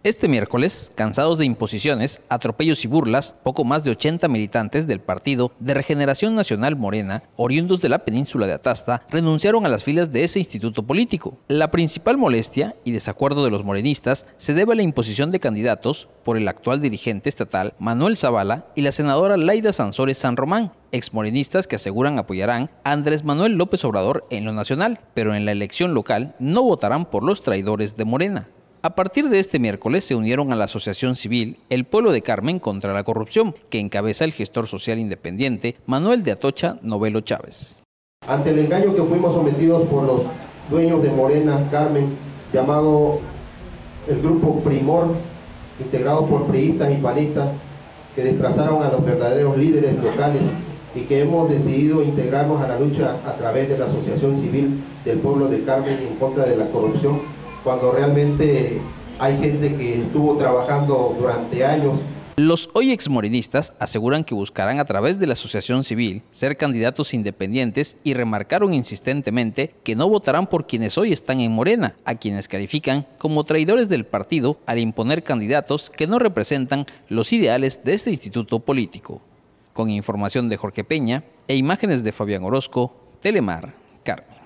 Este miércoles, cansados de imposiciones, atropellos y burlas, poco más de 80 militantes del Partido de Regeneración Nacional Morena, oriundos de la península de Atasta, renunciaron a las filas de ese instituto político. La principal molestia y desacuerdo de los morenistas se debe a la imposición de candidatos por el actual dirigente estatal Manuel Zavala y la senadora Laida Sansores San Román, exmorenistas que aseguran apoyarán a Andrés Manuel López Obrador en lo nacional, pero en la elección local no votarán por los traidores de Morena. A partir de este miércoles se unieron a la asociación civil El Pueblo de Carmen contra la Corrupción, que encabeza el gestor social independiente Manuel de Atocha Novelo Chávez. Ante el engaño que fuimos sometidos por los dueños de Morena Carmen, llamado el grupo Primor, integrado por priistas y panistas, que desplazaron a los verdaderos líderes locales y que hemos decidido integrarnos a la lucha a través de la asociación civil del Pueblo de Carmen en contra de la corrupción, cuando realmente hay gente que estuvo trabajando durante años. Los hoy exmorenistas aseguran que buscarán a través de la asociación civil ser candidatos independientes y remarcaron insistentemente que no votarán por quienes hoy están en Morena, a quienes califican como traidores del partido al imponer candidatos que no representan los ideales de este instituto político. Con información de Jorge Peña e imágenes de Fabián Orozco, Telemar, Carmen.